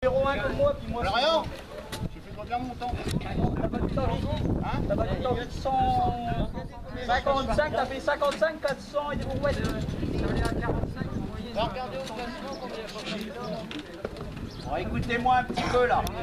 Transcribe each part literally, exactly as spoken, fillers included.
zéro un comme moi, puis moi. Alors rien, j'ai fait trop bien mon temps. T'as pas du temps vite. Hein? T'as pas du temps vite. cent cinquante-cinq, t'as fait cinquante-cinq, quatre cents et des brouettes. Va regarder au classement combien il y a pas de Bon, écoutez-moi un petit peu là.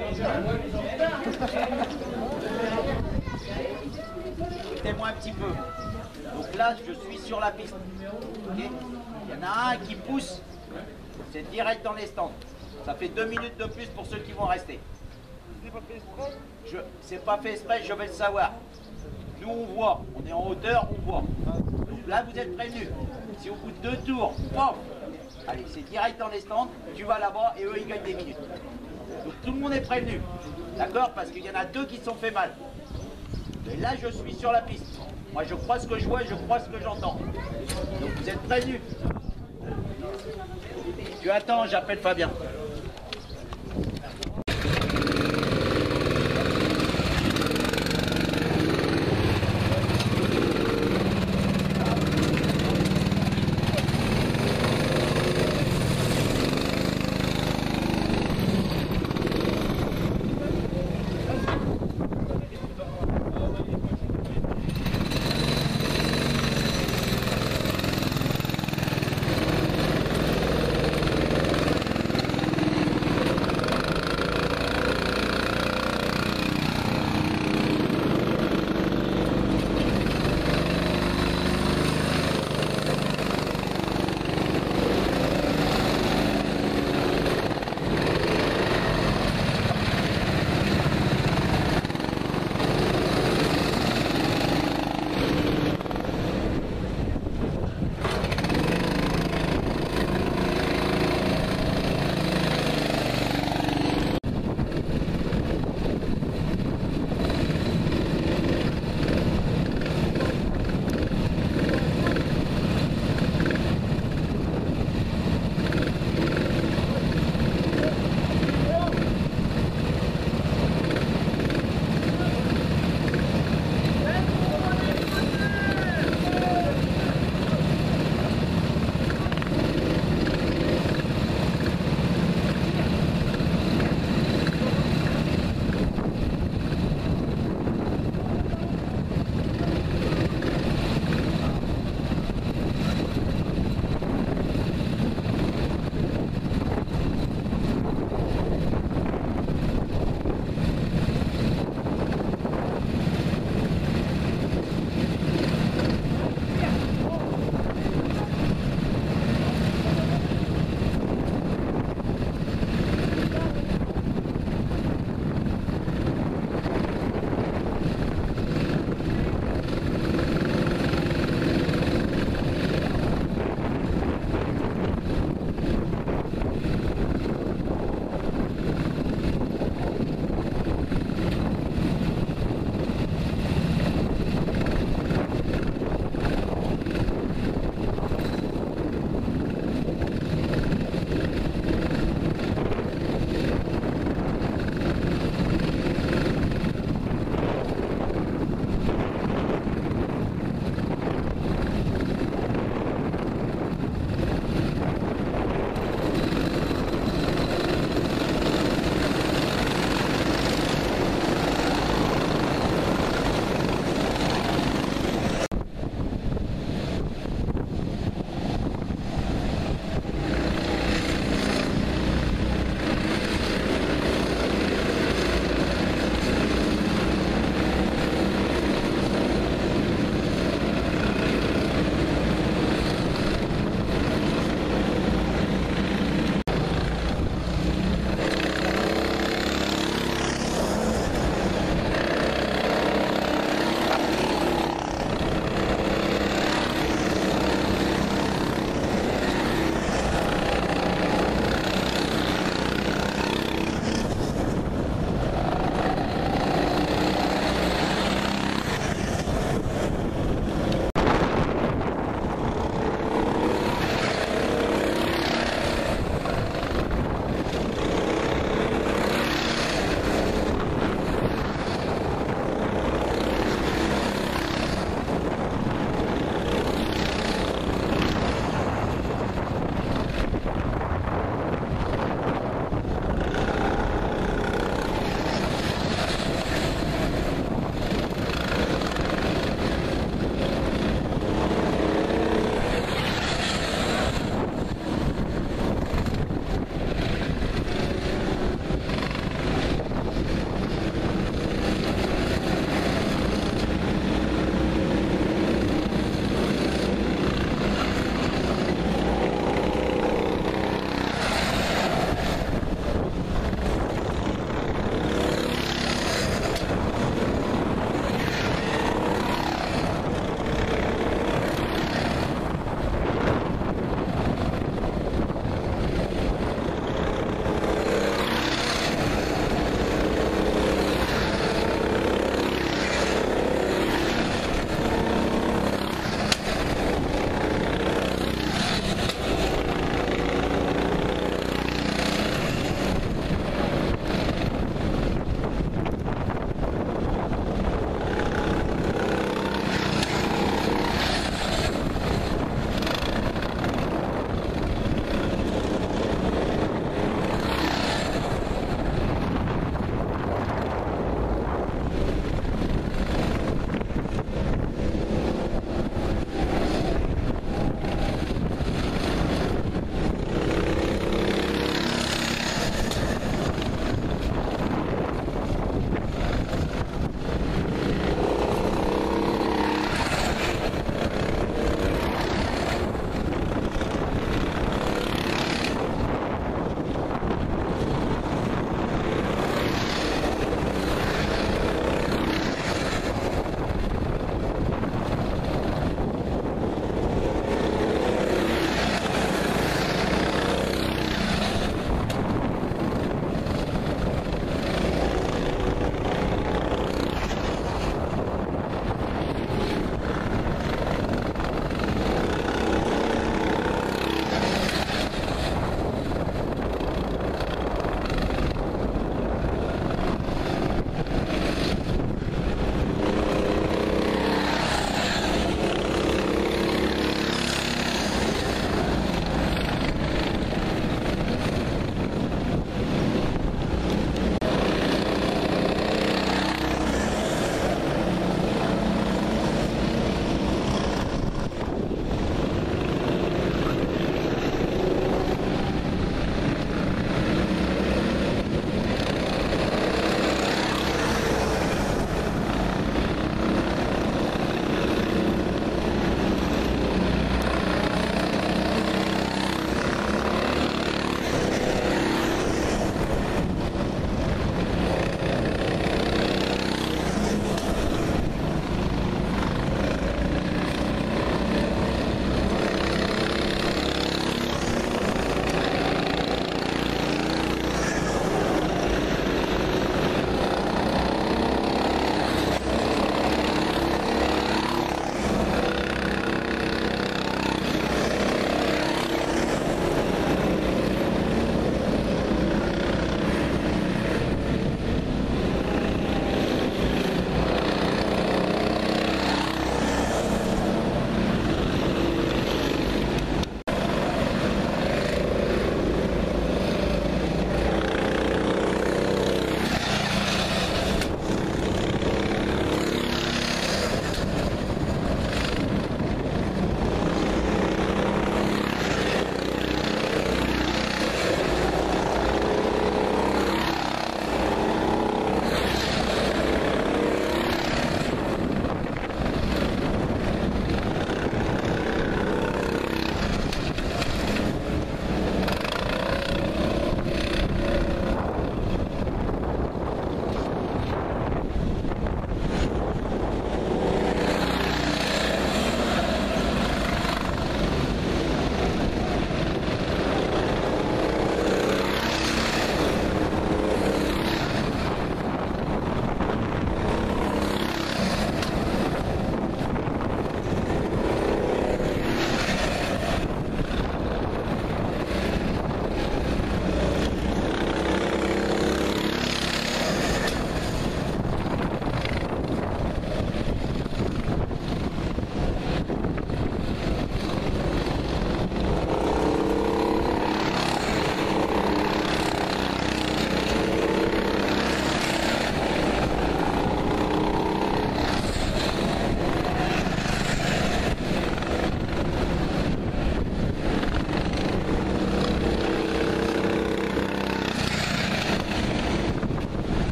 Écoutez-moi un petit peu. Donc là, je suis sur la piste. Okay, il y en a un qui pousse. C'est direct dans les stands. Ça fait deux minutes de plus pour ceux qui vont rester. C'est pas fait exprès? Je, c'est pas fait exprès, je vais le savoir. Nous on voit, on est en hauteur, on voit. Donc là vous êtes prévenus. Si au bout de deux tours, pof, allez, c'est direct dans les stands, tu vas là-bas et eux ils gagnent des minutes. Donc tout le monde est prévenu. D'accord? Parce qu'il y en a deux qui se sont fait mal. Et là je suis sur la piste. Moi je crois ce que je vois et je crois ce que j'entends. Donc vous êtes prévenus. Tu attends, j'appelle Fabien.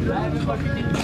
Ah, mais moi, je t'ai dit.